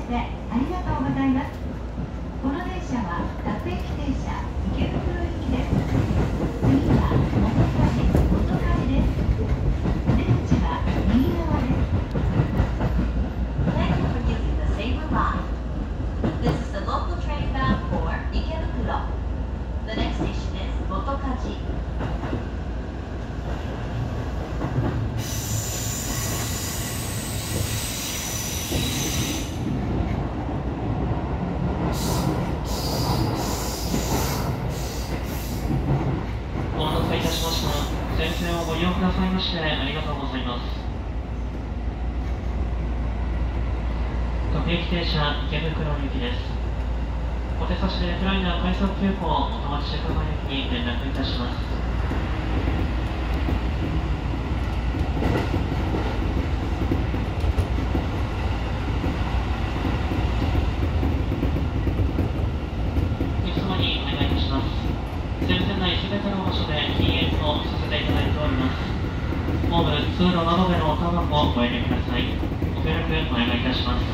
してありがとうございます。この電車は各駅停車池袋行きです。次は元梶です。出口は右側です。Thank you for using the Saber Line. This is the local train bound for Ikebukuro. The next station is Motokaji. 全線をご利用くださいましてありがとうございます。各駅停車池袋行きです。お手差しでフライナー快速急行元町宿場駅に連絡いたします。お様にお願いいたします。全線内すべての場所で禁煙をさせていただいております。ホーム、通路などでのタバコをご遠慮ください。ご協力お願いいたします。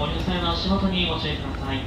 ご入線の足元にご注意ください。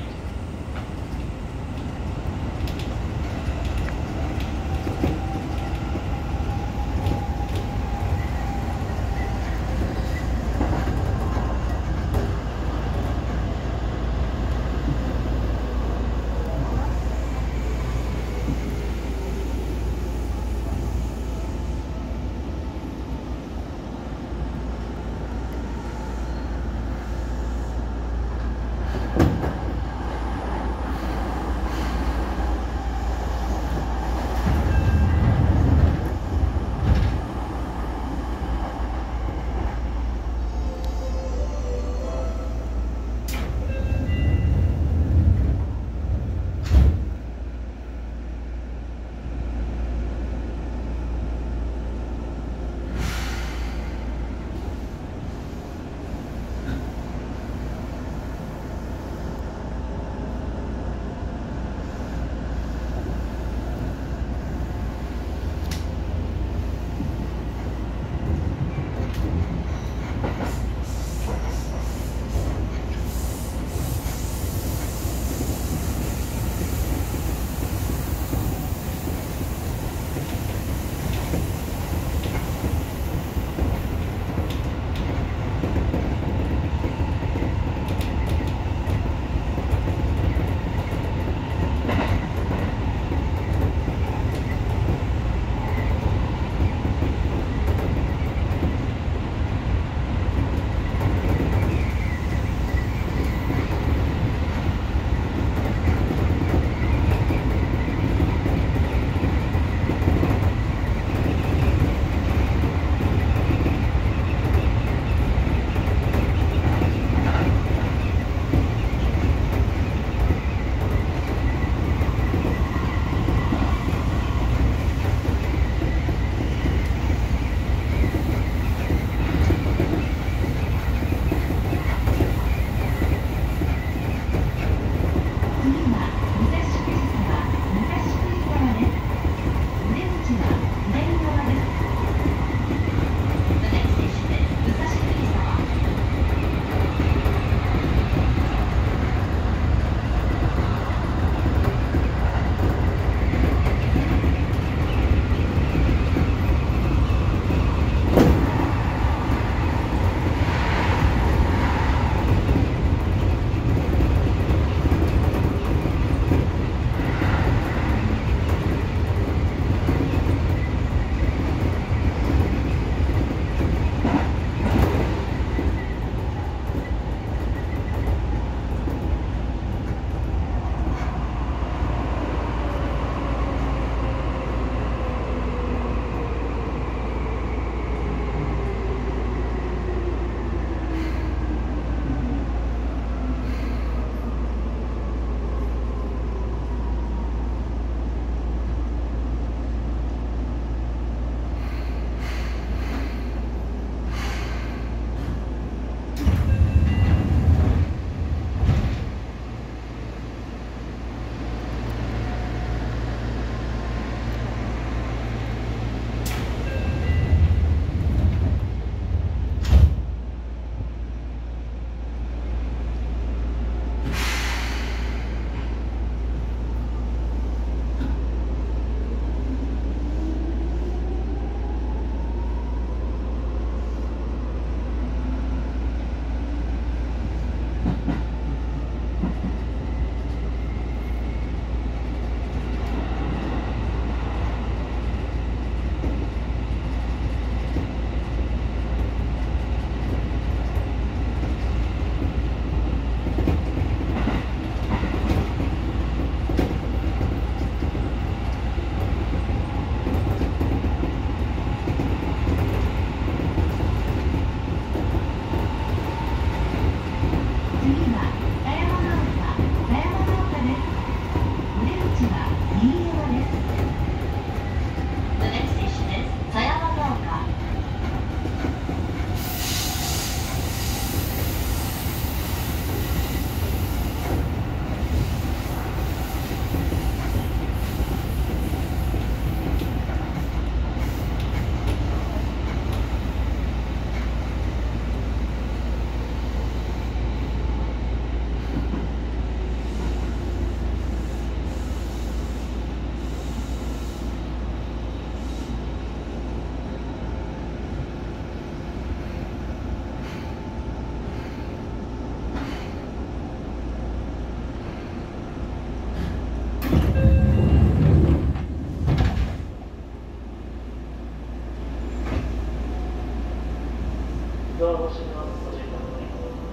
ドア越しのご注意ください。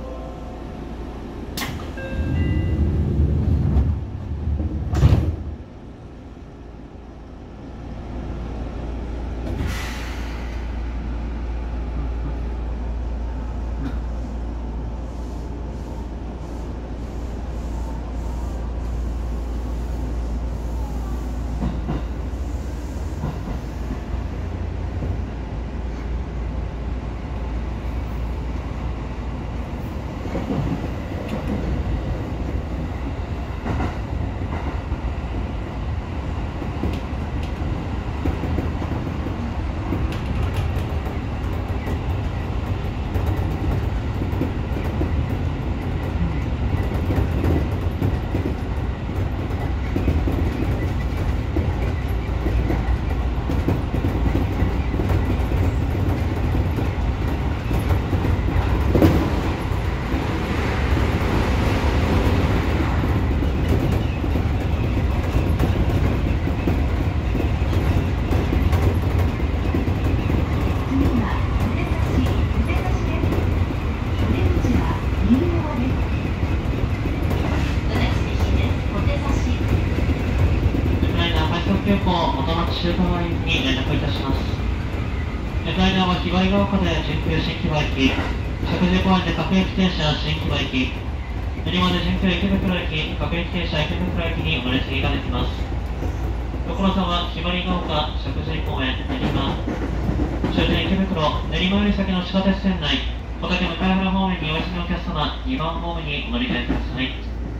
中華前に連絡いたします。ウクライナはひばりが丘で準急新木場駅、石神井公園で各駅停車新木場駅、練馬で準急池袋駅、各駅停車池袋駅にお乗り継ぎができます。所沢、ひばりが丘、石神井公園、練馬、終点池袋、練馬より先の地下鉄線内、小竹向原方面にお休みのお客様、2番ホームにお乗り換えください。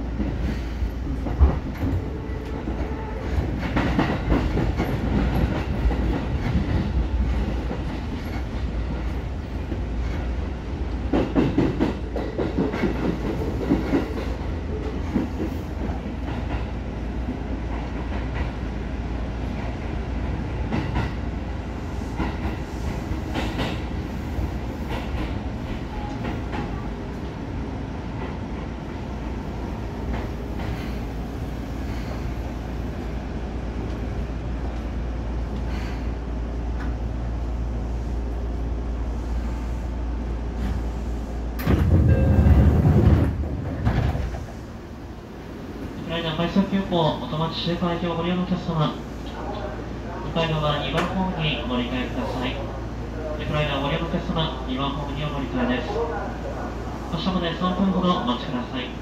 快速急行元町中華駅をご利用のお客様、向かい側2番ホームにお乗り換えください。ウクライナをご利用のお客様、2番ホームにお乗り換えです。発車まで3分ほどお待ちください。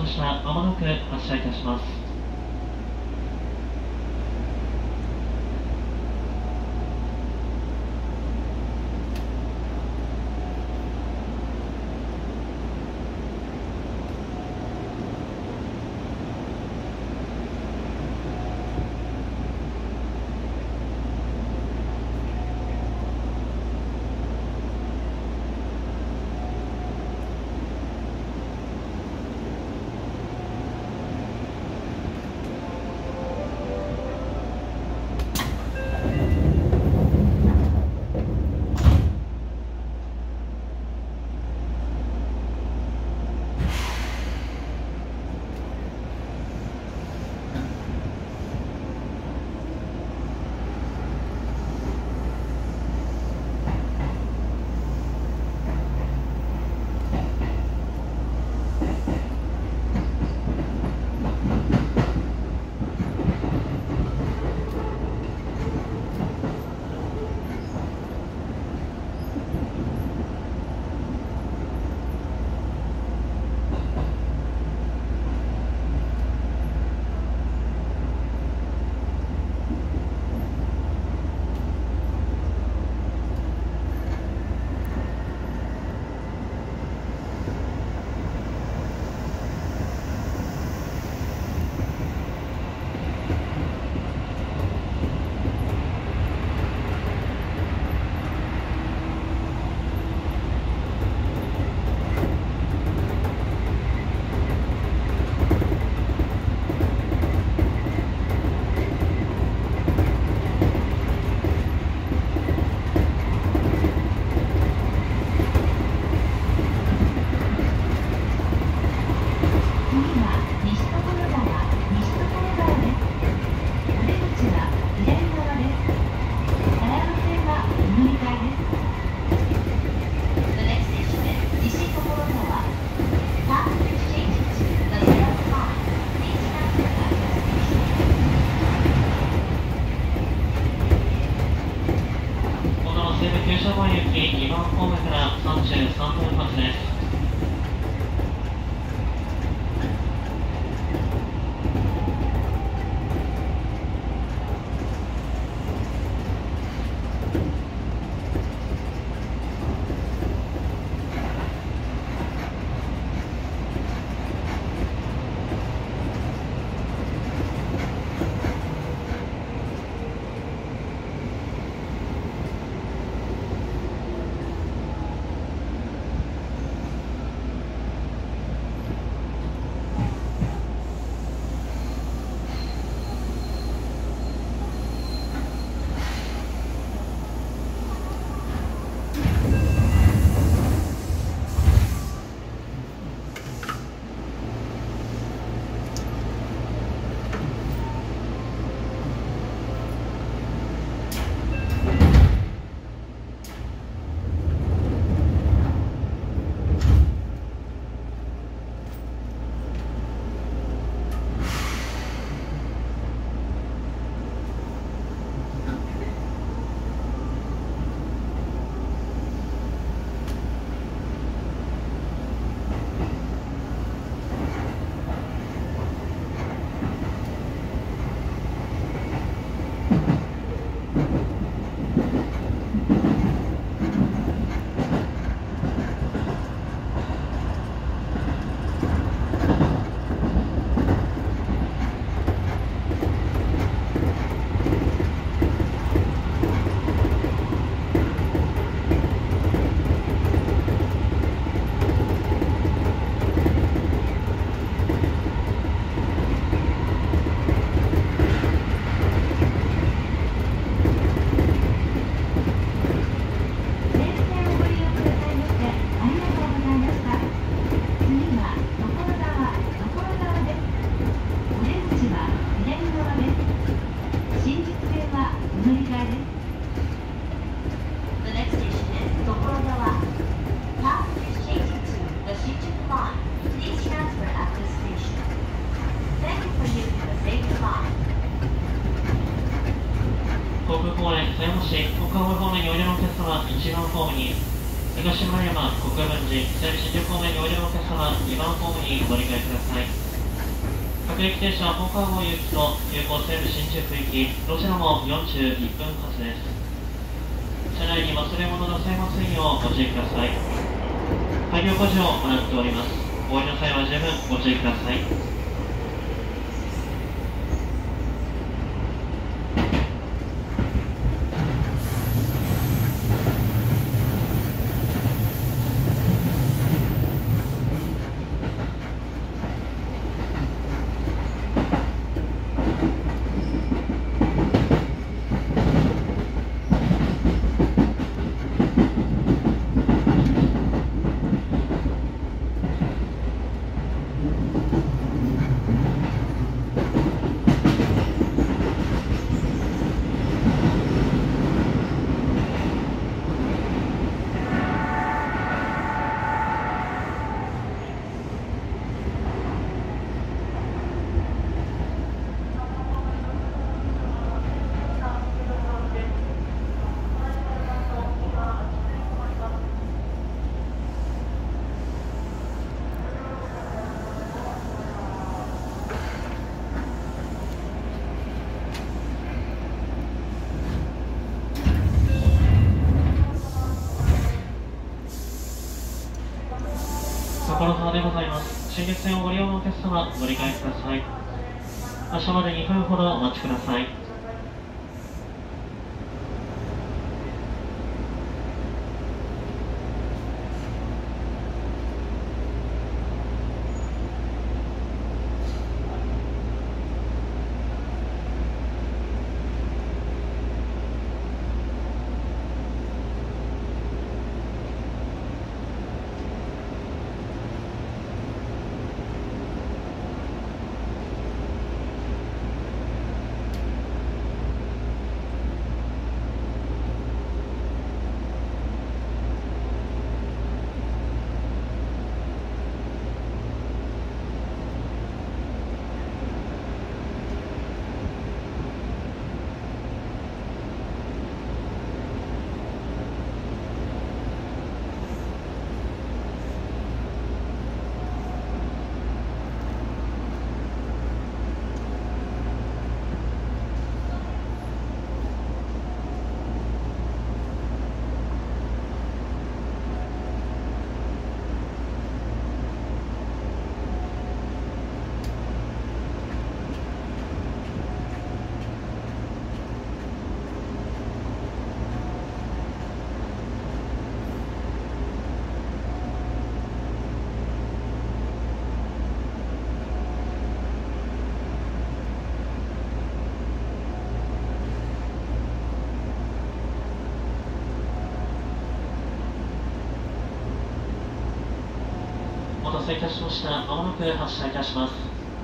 車、まもなく発車いたします。2番ホームから33分発です。航空公園狭山市国川方面においでのお客様、1番ホームに東村山国分寺西武新宿方面においでのお客様、2番ホームにお乗り換えください。各駅停車、本川郷行きと急行西武新宿行き、どちらも41分発です。車内に忘れ物の際ませんようご注意ください。開業工事を行っております。お降りの際は十分ご注意ください。所沢でございます。新月線をご利用のお客様、乗り換えください。発車まで2分ほどお待ちください。お待たせいたしました。まもなく発車いたします。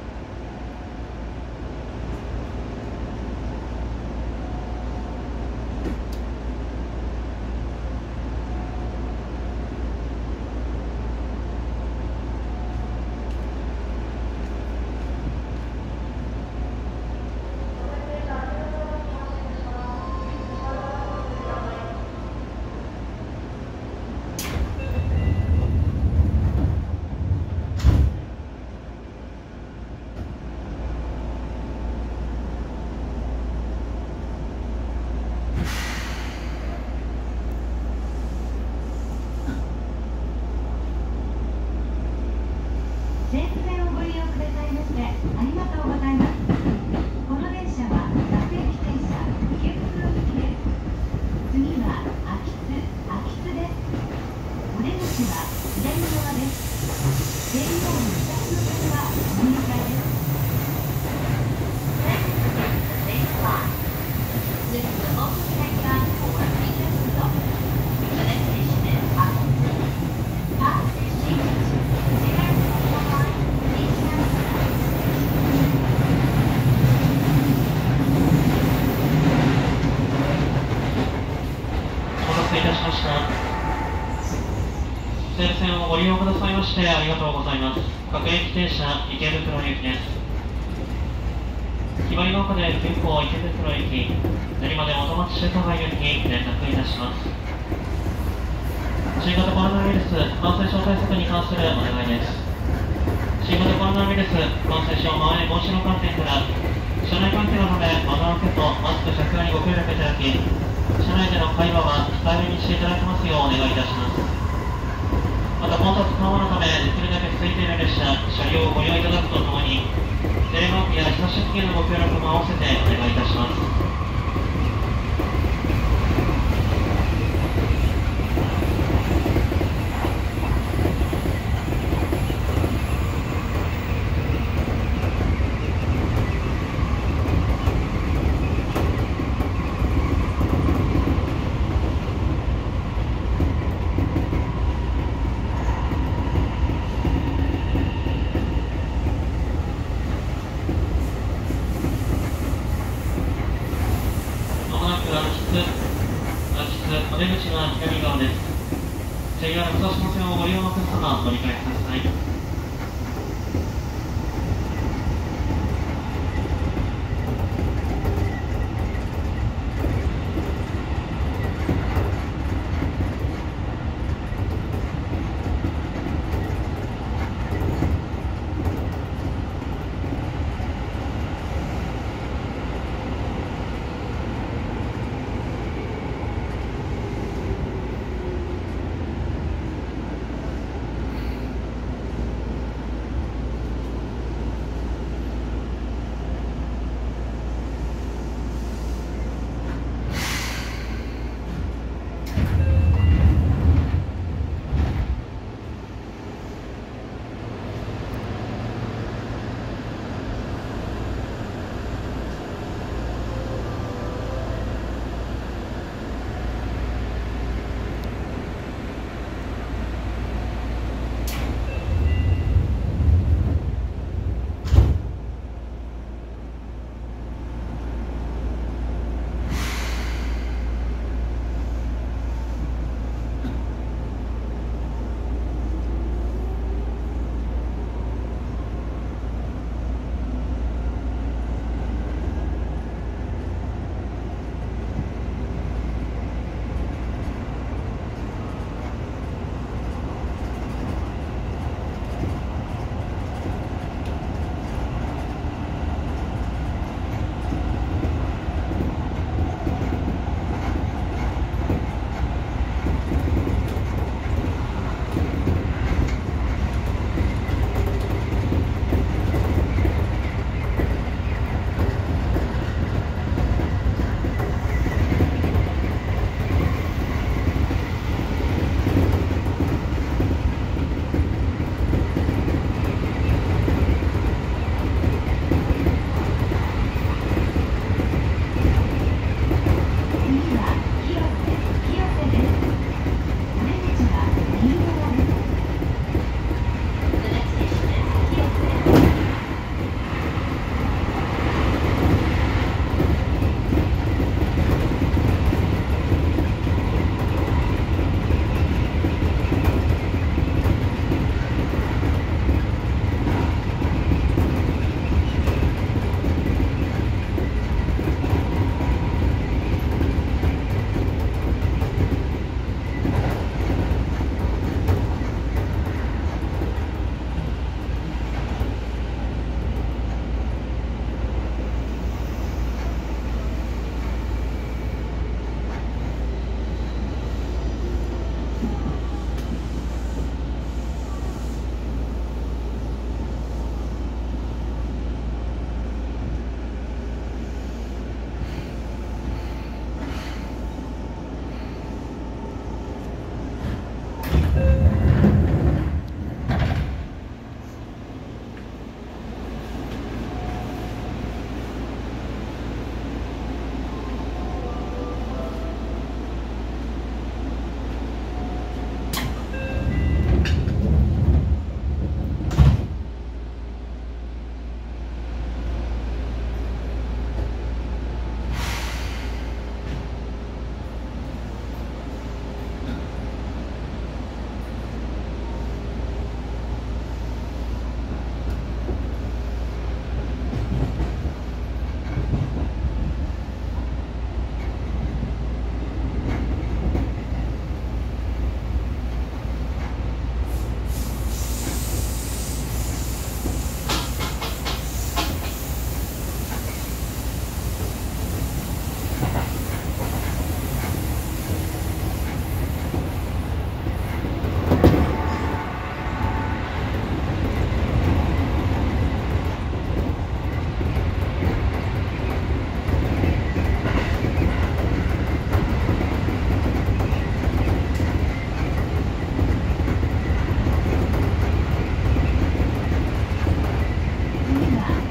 西武線をご利用くださいましてありがとうございます。この電車は各駅停車池袋行きです。次は秋津です。お出口は左側です。JR武蔵野線はお乗り換えです。This will also take us for Regent Stop. The destination is Akitsu. Past exchange.西武線をご利用くださいましてありがとうございます。各駅停車池袋行きです。ひばりが丘で急行池袋行き、練馬で元町中華街行き連絡いたします。 新型コロナウイルス感染症対策に関するお願いです。新型コロナウイルス感染症蔓延防止の観点から、車内換気のため窓開けとマスク着用にご協力いただき、車内での会話は控えめにしていただきますようお願いいたします。また、混雑緩和のため、できるだけ空いている列車、車両をご利用いただくとともに、テレワークや非接触機のご協力も合わせてお願いいたします。お出口は左側です。JR 武蔵野線をご利用のお客様、ご理解ください。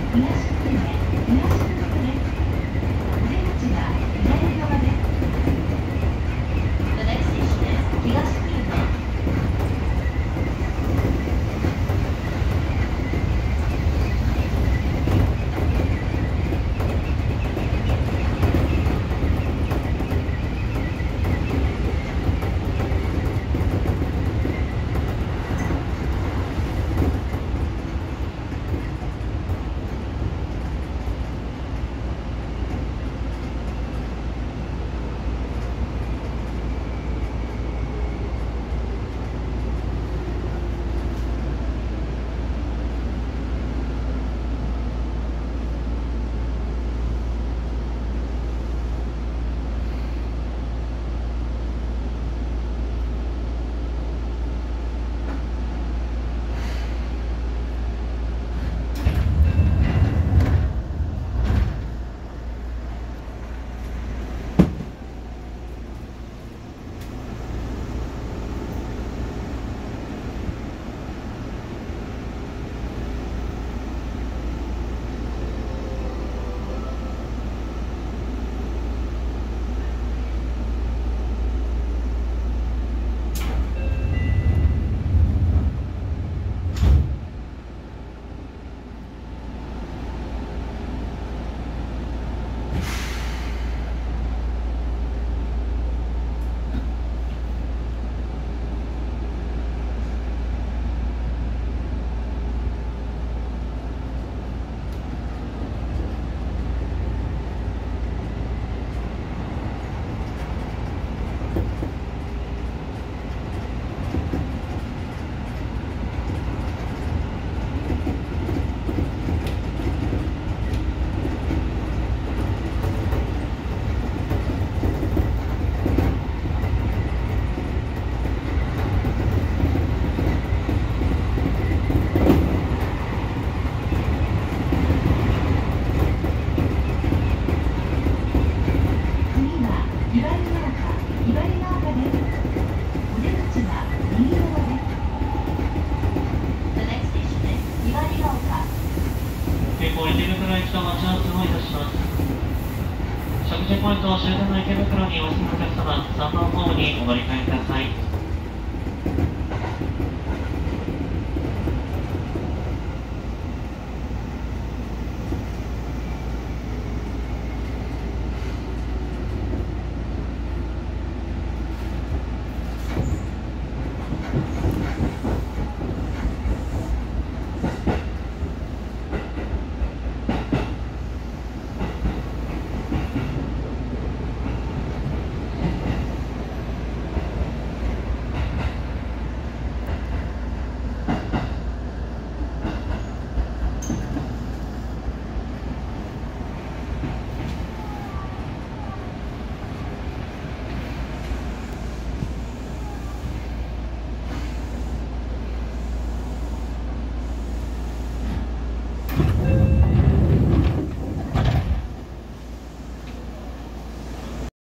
着地ポイント終点の池袋にお住まいのお客様、3番ホームにお乗り換えください。